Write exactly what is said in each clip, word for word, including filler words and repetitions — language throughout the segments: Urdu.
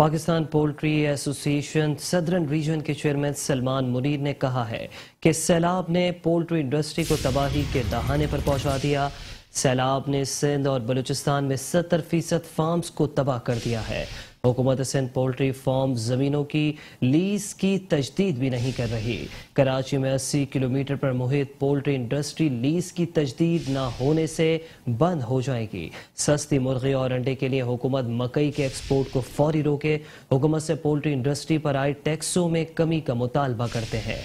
Pakistan poultry association southern region کے چیئرمین سلمان منیر نے کہا ہے کہ سیلاب نے پولٹری انڈسٹری کو تباہی کے دہانے پر پہنچا دیا۔ سیلاب نے سندھ اور بلوچستان میں ستر فیصد فارمز کو تباہ کر دیا ہے۔ حکومت سندھ پولٹری فارم زمینوں کی لیز کی تجدید بھی نہیں کر رہی۔ کراچی میں اسی کلومیٹر پر محیط پولٹری انڈسٹری لیز کی تجدید نہ ہونے سے بند ہو جائے گی۔ سستی مرغی اور انڈے کے لیے حکومت مکئی کے ایکسپورٹ کو فوری روکے۔ حکومت سے پولٹری انڈسٹری پر آئے ٹیکسوں میں کمی کا مطالبہ کرتے ہیں۔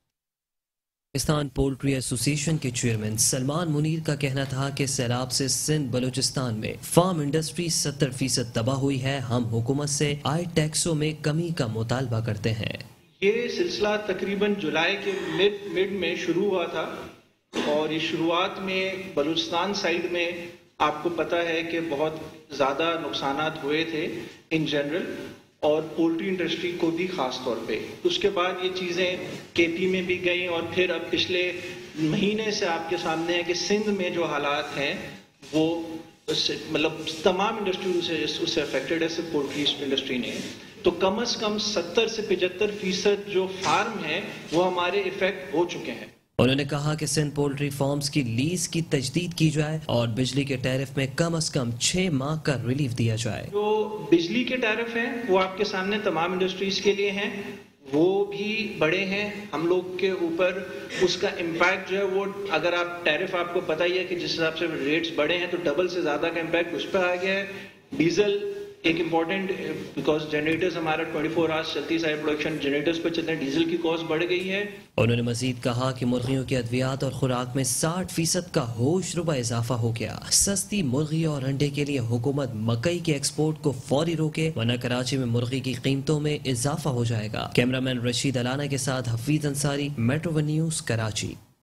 پاکستان پولٹری ایسوسی ایشن کے چیئرمین سلمان منیر کا کہنا تھا کہ سیلاب سے سندھ بلوچستان میں فارم انڈسٹری ستر فیصد تباہ ہوئی ہے۔ ہم حکومت سے آئے ٹیکسوں میں کمی کا مطالبہ کرتے ہیں۔ یہ سلسلہ تقریباً جولائی کے مڈ مڈ میں شروع ہوا تھا اور اس شروعات میں بلوچستان سائیڈ میں آپ کو پتہ ہے کہ بہت زیادہ نقصانات ہوئے تھے ان جنرل، اور پولٹری انڈسٹری کو بھی خاص طور پہ۔ اس کے بعد یہ چیزیں کے پی میں بھی گئیں اور پھر اب پچھلے مہینے سے آپ کے سامنے ہے کہ سندھ میں جو حالات ہیں وہ مطلب تمام انڈسٹری سے اس سے افیکٹڈ ہے، صرف پولٹری انڈسٹری نے، تو کم از کم ستر سے پچہتر فیصد جو فارم ہیں وہ ہمارے افیکٹ ہو چکے ہیں۔ انہوں نے کہا کہ سندھ پولٹری فارمز کی لیز کی تجدید کی جائے اور بجلی کے ٹیرف میں کم از کم چھ ماہ کا ریلیف دیا جائے۔ جو بجلی کے ٹیرف ہیں وہ آپ کے سامنے تمام انڈسٹریز کے لیے ہیں، وہ بھی بڑے ہیں۔ ہم لوگ کے اوپر اس کا امپیکٹ جو ہے وہ، اگر آپ ٹیرف آپ کو پتہ ہی ہے کہ جس حساب سے ریٹس بڑے ہیں تو ڈبل سے زیادہ کا امپیکٹ اس پہ آ گیا ہے۔ ڈیزل ایک امپورٹنٹ، بیکاز جنریٹرز ہمارا ٹوئنٹی فور آورس چلتی ساری پروڈکشن جنریٹرز پہ چلتے ہیں، ڈیزل کی کاسٹ بڑھ گئی ہے۔ انہوں نے مزید کہا کہ مرغیوں کی ادویات اور خوراک میں ساٹھ فیصد کا ہوش ربا اضافہ ہو گیا۔ سستی مرغی اور انڈے کے لیے حکومت مکئی کے ایکسپورٹ کو فوری روکے ورنہ کراچی میں مرغی کی قیمتوں میں اضافہ ہو جائے گا۔ کیمرہ مین رشید علانہ کے ساتھ Hafeez Ansari, metro one news, Karachi.